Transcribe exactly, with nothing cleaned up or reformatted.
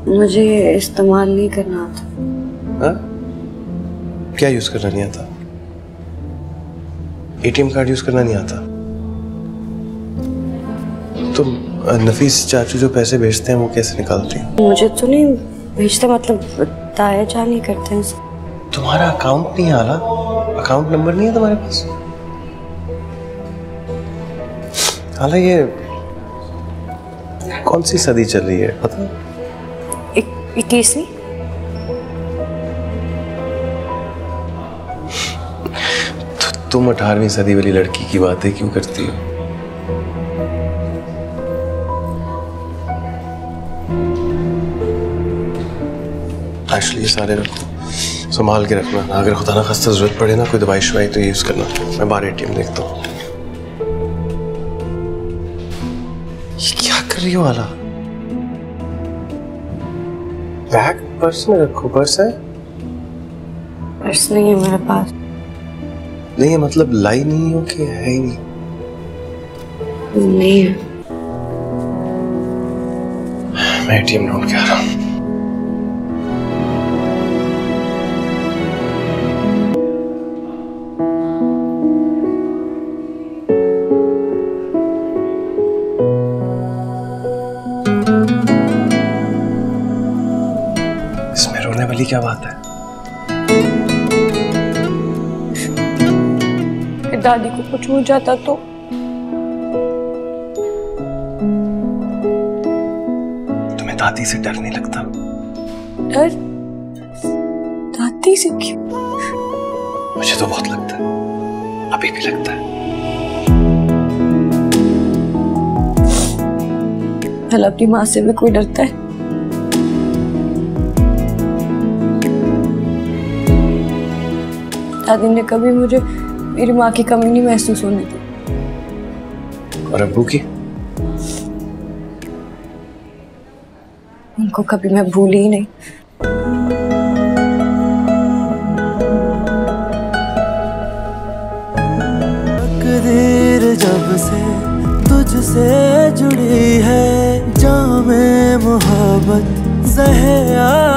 मुझे इस्तेमाल नहीं करना आता। हाँ? क्या यूज करना नहीं आता? एटीएम कार्ड यूज करना नहीं आता? तुम नफीस चाचू जो पैसे भेजते हैं वो कैसे निकालती हो? मुझे तो नहीं भेजते, मतलब ताया जा नहीं करते हैं। तुम्हारा अकाउंट नहीं आ रहा? अकाउंट नंबर नहीं है तुम्हारे पास? हाला, ये कौन सी सदी चल रही है पता? इक्कीसवीं। तो तुम अठारहवीं सदी वाली लड़की की बातें क्यों करती हो? एक्चुअली ये सारे रखो, संभाल के रखना। अगर खुदा ना खास्ता जरूरत पड़े ना कोई दवाई शवाई तो यूज करना। मैं बाहर एटीएम देखता हूँ। क्या कर रही हो हाला? बैग पर्स में रखो। पर्स है? पर्स नहीं है मेरे पास। नहीं है मतलब लाई नहीं हो कि है ही नहीं? नहीं है। मैं एटीएम ढूंढ के आ रहा हूँ। इसमें रोने वाली क्या बात है? दादी को कुछ हो जाता तो? तुम्हें दादी से डर नहीं लगता? डर? दादी से क्यों? मुझे तो बहुत लगता है, अभी भी लगता है। भला अपनी माँ से भी कोई डरता है? दादी ने कभी मुझे मेरी माँ की कमी नहीं महसूस होने दी। और अब्बू की? उनको कभी मैं भूली ही नहीं। तकदीर जब से तुझसे जुड़ी है, जामे मोहब्बत ज़हे